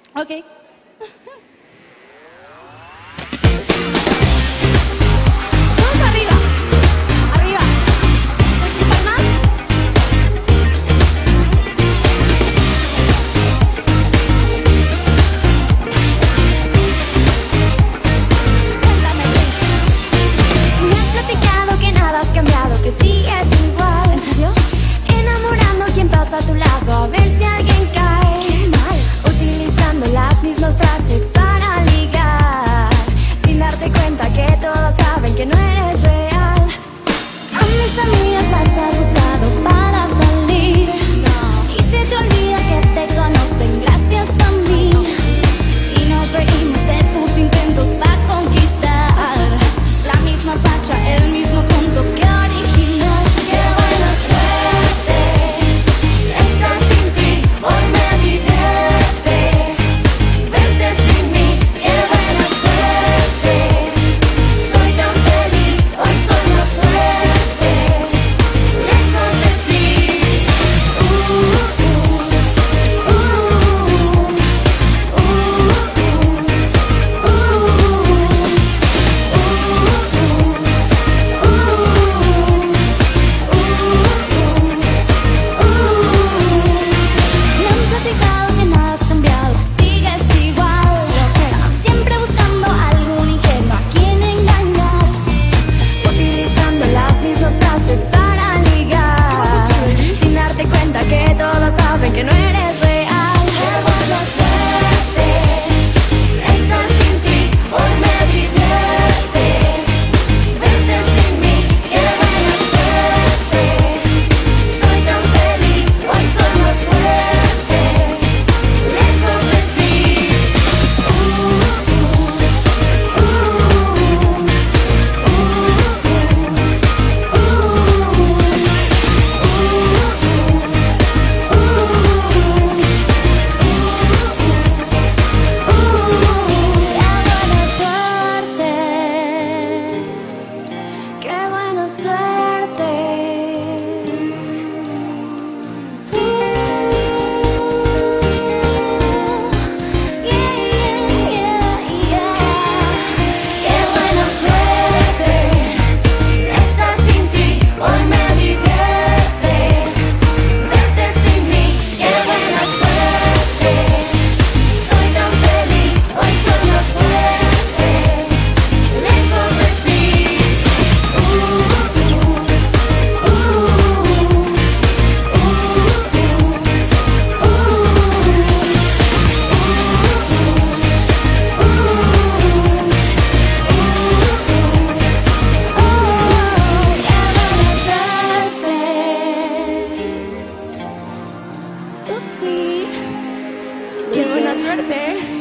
Ok. Todos arriba. Arriba. Palmas. Cuéntame, me has platicado que nada has cambiado, que sigues igual. ¿En serio? Enamorando quien pasa a tu lado, a ver si alguien cae. Qué mal. Utilizando las mismas frases para ligar, sin darte cuenta que todos saben que no eres real. A mis amigas las has usado para salir, y se te olvida que te conocen gracias a mí. Y nos reímos de tus intentos para conquistar, la misma facha, el mismo punto que original. Qué buena suerte estar sin ti, hoy me divierte verte sin mí. Qué buena suerte, soy tan feliz, hoy soy más fuerte, lejos de ti. Me han platicado que nada has cambiado, que sigues igual, siempre buscando algún ingenuo a quien engañar, utilizando las mismas frases para ligar, sin darte cuenta que todos saben que no eres real. Qué buena suerte estar sin ti, hoy me divierte verte sin mí. Qué buena suerte, soy tan feliz, hoy soy más fuerte, lejos de ti. Qué buena suerte, qué buena suerte estar sin ti, hoy me divierte verte sin mí. Qué buena suerte, soy tan feliz, hoy soy más fuerte, lejos de ti. Qué buena suerte.